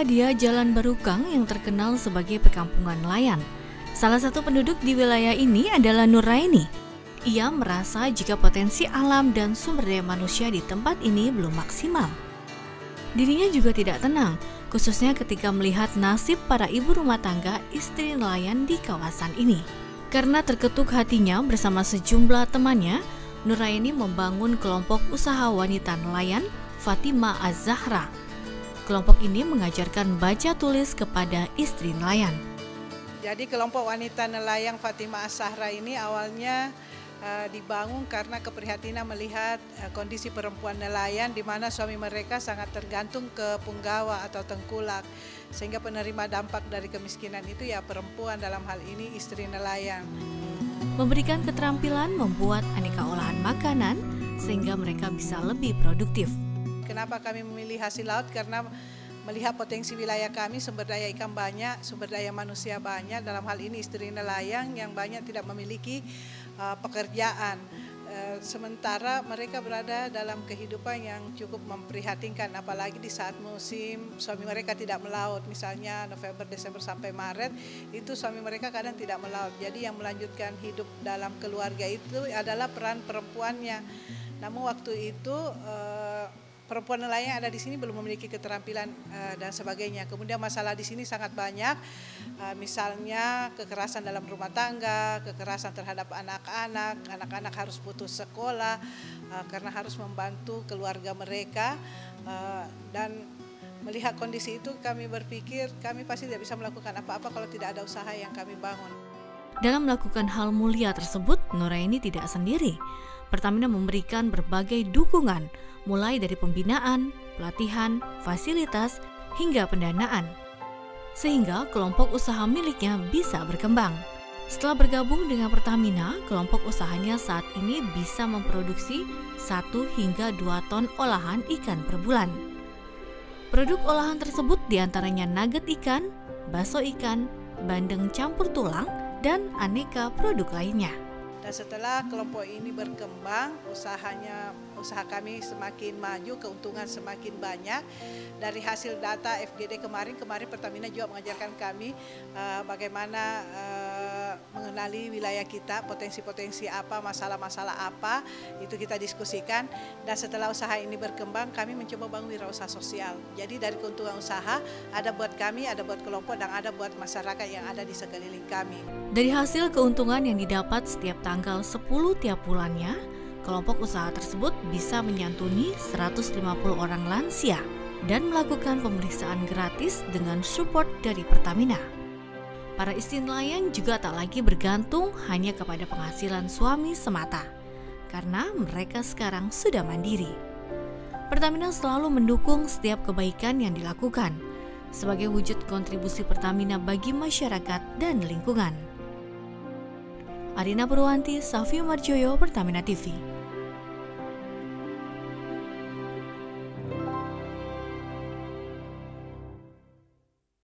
inilah dia Jalan Barukang yang terkenal sebagai perkampungan nelayan. Salah satu penduduk di wilayah ini adalah Nuraini. Ia merasa jika potensi alam dan sumber daya manusia di tempat ini belum maksimal. Dirinya juga tidak tenang, khususnya ketika melihat nasib para ibu rumah tangga istri nelayan di kawasan ini. Karena terketuk hatinya bersama sejumlah temannya, Nuraini membangun kelompok usaha wanita nelayan Fatima Az-Zahra. Kelompok ini mengajarkan baca tulis kepada istri nelayan. Jadi kelompok wanita nelayan Fatima Az-Zahra ini awalnya dibangun karena keprihatinan melihat kondisi perempuan nelayan di mana suami mereka sangat tergantung ke punggawa atau tengkulak, sehingga penerima dampak dari kemiskinan itu ya perempuan, dalam hal ini istri nelayan. Memberikan keterampilan membuat aneka olahan makanan sehingga mereka bisa lebih produktif. Kenapa kami memilih hasil laut? Karena melihat potensi wilayah kami, sumber daya ikan banyak, sumber daya manusia banyak, dalam hal ini istri nelayan yang banyak tidak memiliki pekerjaan. Sementara mereka berada dalam kehidupan yang cukup memprihatinkan, apalagi di saat musim suami mereka tidak melaut, misalnya November, Desember sampai Maret, itu suami mereka kadang tidak melaut. Jadi yang melanjutkan hidup dalam keluarga itu adalah peran perempuannya. Namun waktu itu perempuan nelayan yang ada di sini belum memiliki keterampilan dan sebagainya. Kemudian masalah di sini sangat banyak, misalnya kekerasan dalam rumah tangga, kekerasan terhadap anak-anak harus putus sekolah karena harus membantu keluarga mereka. Dan melihat kondisi itu kami berpikir kami pasti tidak bisa melakukan apa-apa kalau tidak ada usaha yang kami bangun. Dalam melakukan hal mulia tersebut, Nuraini tidak sendiri. Pertamina memberikan berbagai dukungan, mulai dari pembinaan, pelatihan, fasilitas, hingga pendanaan. Sehingga kelompok usaha miliknya bisa berkembang. Setelah bergabung dengan Pertamina, kelompok usahanya saat ini bisa memproduksi 1 hingga 2 ton olahan ikan per bulan. Produk olahan tersebut diantaranya nugget ikan, bakso ikan, bandeng campur tulang, dan aneka produk lainnya. Dan setelah kelompok ini berkembang, usaha usaha kami semakin maju, keuntungan semakin banyak. Dari hasil data FGD kemarin Pertamina juga mengajarkan kami bagaimana mengenali wilayah kita, potensi-potensi apa, masalah-masalah apa, itu kita diskusikan. Dan setelah usaha ini berkembang, kami mencoba bangun wirausaha sosial. Jadi dari keuntungan usaha, ada buat kami, ada buat kelompok, dan ada buat masyarakat yang ada di sekeliling kami. Dari hasil keuntungan yang didapat setiap tanggal 10 tiap bulannya, kelompok usaha tersebut bisa menyantuni 150 orang lansia dan melakukan pemeriksaan gratis dengan support dari Pertamina. Para istri nelayan juga tak lagi bergantung hanya kepada penghasilan suami semata, karena mereka sekarang sudah mandiri. Pertamina selalu mendukung setiap kebaikan yang dilakukan sebagai wujud kontribusi Pertamina bagi masyarakat dan lingkungan. Arina Purwanti, Safio Marjoyo, Pertamina TV.